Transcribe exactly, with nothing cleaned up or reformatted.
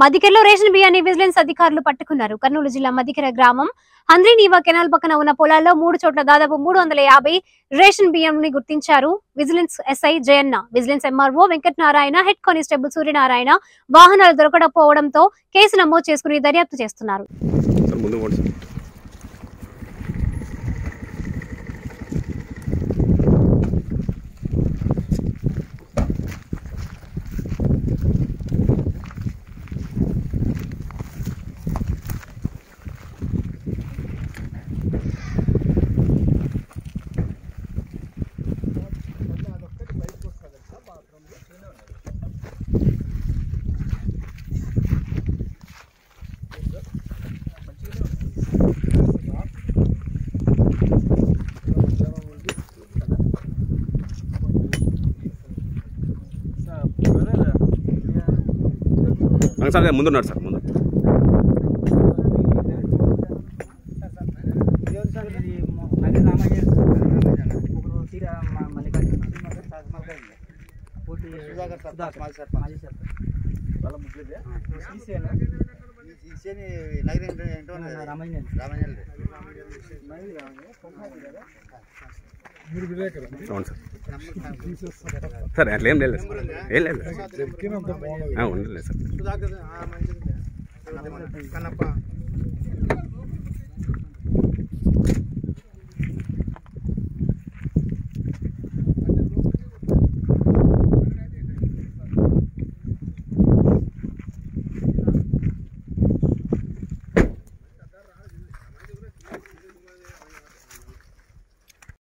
మదికెరలో ration బియ్యాన్ని vigilance అధికారులు పట్టుకున్నారు. కర్నూలు జిల్లా మదికెర గ్రామం హంద్రీనీవా కెనాల్ పక్కన ఉన్న పొలాల్లో మూడు చోట్ల దాదాపు మూడు వందల యాభై రేషన్ బియ్యంని గుర్తించారు. Vigilance SI Jayanna, vigilance MRO Venkatanarayana, head constable Suryanarayana వాహనాలు దొరకకపోవడంతో కేసు నమోదు చేసుకుని దర్యాప్తు చేస్తున్నారు. సార్ ముందున్నాడు సార్ ముందు అవును సార్ సార్ అట్లా ఏం లేదు ఏం లేదు ఉండలేదు సార్.